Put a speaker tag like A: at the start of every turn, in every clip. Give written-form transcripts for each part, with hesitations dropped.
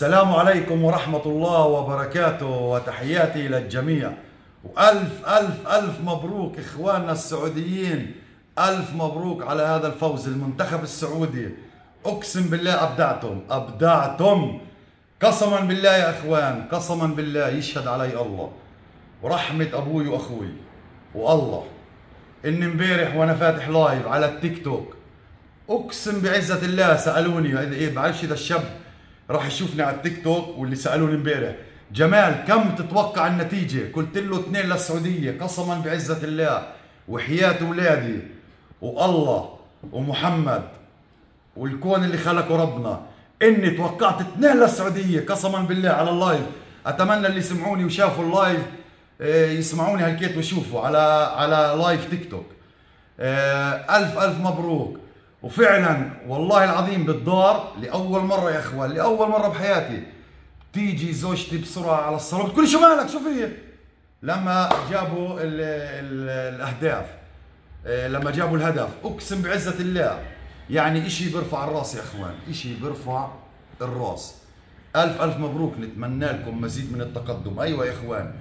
A: السلام عليكم ورحمة الله وبركاته وتحياتي للجميع، وألف ألف ألف مبروك إخواننا السعوديين. ألف مبروك على هذا الفوز. المنتخب السعودي أقسم بالله أبدعتم قسما بالله يا إخوان، قسما بالله يشهد علي الله ورحمة أبوي وأخوي والله إن امبارح وأنا فاتح لايف على التيك توك أقسم بعزة الله سألوني بعرفش إذا الشاب راح يشوفني على التيك توك، واللي سألوني امبارح جمال كم تتوقع النتيجة؟ قلت له 2 للسعودية قسما بعزة الله وحياة أولادي والله ومحمد والكون اللي خلقه ربنا إني توقعت 2 للسعودية قسما بالله على اللايف. أتمنى اللي سمعوني وشافوا اللايف يسمعوني هالكيت ويشوفوا على لايف تيك توك. ألف ألف مبروك. وفعلا والله العظيم بالدار لأول مرة يا إخوان، لأول مرة بحياتي تيجي زوجتي بسرعة على الصالون بتقول لي شو مالك شو في؟ لما جابوا الأهداف، لما جابوا الهدف أقسم بعزة الله يعني إشي بيرفع الراس يا إخوان، إشي بيرفع الراس. ألف ألف مبروك، نتمنى لكم مزيد من التقدم. أيوة يا إخوان،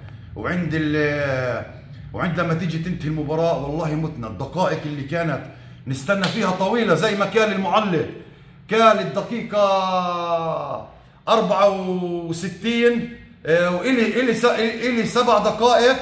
A: وعند لما تيجي تنتهي المباراة والله متنا. الدقائق اللي كانت نستنى فيها طويلة زي ما كان المعلق كان الدقيقة 64 وإلي 7 دقائق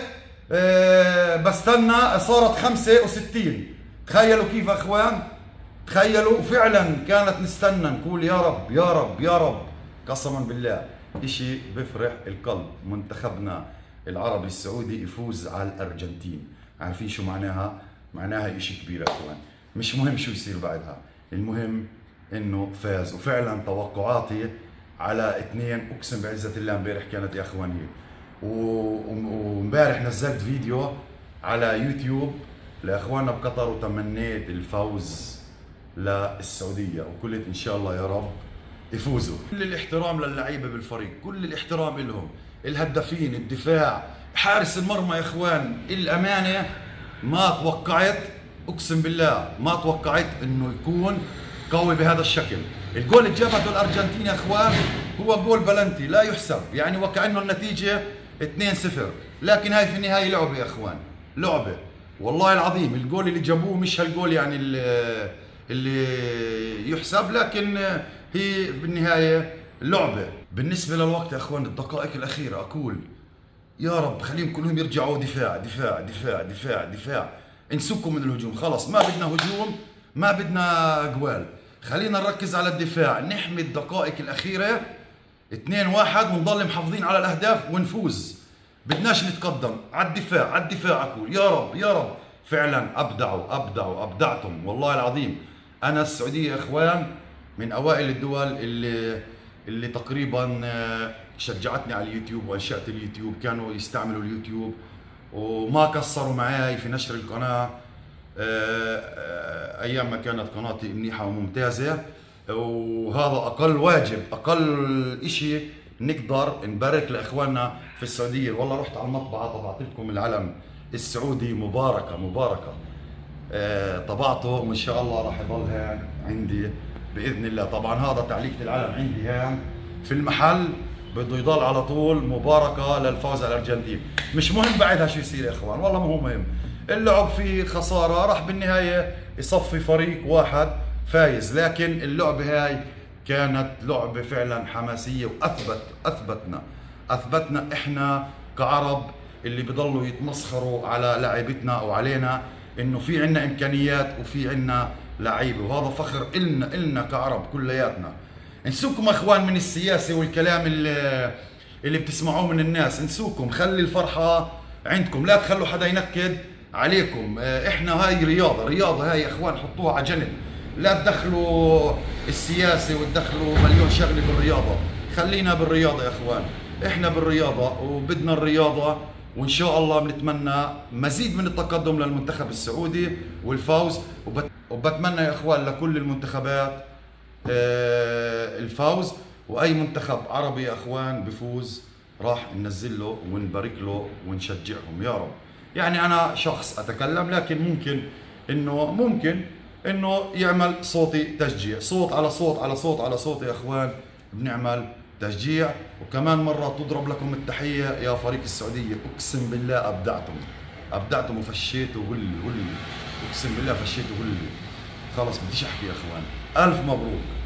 A: بستنى صارت 65. تخيلوا كيف يا اخوان، تخيلوا. وفعلا كانت نستنى نقول يا رب يا رب يا رب. قسما بالله اشي بفرح القلب، منتخبنا العربي السعودي يفوز على الارجنتين. عارفين شو معناها؟ معناها اشي كبير يا اخوان. مش مهم شو يصير بعدها، المهم انه فاز. وفعلا توقعاتي على 2 اقسم بعزة الله امبارح كانت يا اخوان هيك. وامبارح نزلت فيديو على يوتيوب لاخواننا بقطر وتمنيت الفوز للسعودية وقلت ان شاء الله يا رب يفوزوا. كل الاحترام للعيبة بالفريق، كل الاحترام لهم، الهدافين، الدفاع، حارس المرمى يا اخوان. الامانة ما توقعت، اقسم بالله ما توقعت انه يكون قوي بهذا الشكل. الجول اللي جابته الارجنتين يا اخوان هو جول بلنتي لا يحسب، يعني وكأنه النتيجة 2-0، لكن هاي في النهاية لعبة يا اخوان، لعبة والله العظيم. الجول اللي جابوه مش هالجول يعني اللي يحسب، لكن هي بالنهاية لعبة. بالنسبة للوقت يا اخوان الدقائق الأخيرة أقول يا رب خليهم كلهم يرجعوا دفاع دفاع دفاع دفاع دفاع. انسوكم من الهجوم خلص، ما بدنا هجوم، ما بدنا جوال، خلينا نركز على الدفاع، نحمي الدقائق الأخيرة 2-1 ونضل محافظين على الأهداف ونفوز. بدناش نتقدم على الدفاع، على الدفاع. أقول يا رب يا رب. فعلا أبدعتم والله العظيم. أنا السعودية يا إخوان من أوائل الدول اللي تقريبا شجعتني على اليوتيوب وأنشأت اليوتيوب. كانوا يستعملوا اليوتيوب وما قصروا معي في نشر القناة ايام ما كانت قناتي منيحه وممتازه. وهذا اقل واجب، اقل اشي نقدر نبارك لاخواننا في السعوديه. والله رحت على المطبعه طبعت لكم العلم السعودي، مباركه طبعته وان شاء الله راح يضل هان عندي باذن الله. طبعا هذا تعليقة العلم عندي هان في المحل، بده يضل على طول مباركه للفوز على الارجنتين. مش مهم بعدها شو يصير يا اخوان، والله ما هو مهم. اللعب فيه خسارة راح بالنهاية يصفي فريق واحد فايز، لكن اللعبة هاي كانت لعبة فعلا حماسية أثبتنا إحنا كعرب اللي بضلوا يتمسخروا على لاعبتنا أو علينا إنه في عنا إمكانيات وفي عنا لعيبة، وهذا فخر إلنا كعرب كلياتنا. انسوكم أخوان من السياسة والكلام اللي بتسمعوه من الناس، انسوكم، خلي الفرحة عندكم، لا تخلوا حدا ينكد عليكم. احنا هاي رياضة هاي يا اخوان، حطوها على جنب، لا تدخلوا السياسة وتدخلوا مليون شغلة بالرياضة. خلينا بالرياضة يا اخوان، احنا بالرياضة وبدنا الرياضة، وان شاء الله بنتمنى مزيد من التقدم للمنتخب السعودي والفوز. وبتمنى يا اخوان لكل المنتخبات الفوز، واي منتخب عربي يا اخوان بفوز راح ننزل له ونبارك له ونشجعهم يا رب. يعني أنا شخص أتكلم، لكن ممكن إنه يعمل صوتي تشجيع، صوت على صوت على صوت على صوت يا إخوان، بنعمل تشجيع. وكمان مرة تضرب لكم التحية يا فريق السعودية، اقسم بالله ابدعتم وفشيتوا هلي، اقسم بالله فشيتوا هلي. خلص بديش احكي يا اخوان، الف مبروك.